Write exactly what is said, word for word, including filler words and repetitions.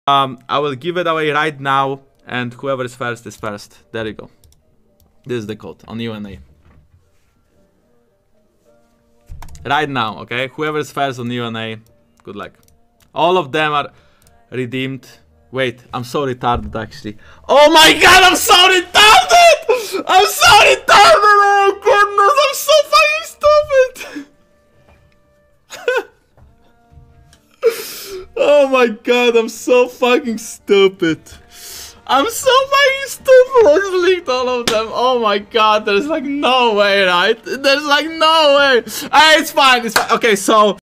Um, I will give it away right now, and whoever is first is first. There you go. This is the code on U N A. Right now, okay? Whoever is first on U N A, good luck. All of them are redeemed. Wait, I'm so retarded actually. Oh my god, I'm so retarded! I'm so retarded! Oh my goodness, I'm so fucking stupid! Oh my god, I'm so fucking stupid. I'm so fucking stupid. I just leaked all of them. Oh my god, there's like no way, right? There's like no way. Hey, it's fine, it's fine. Okay, so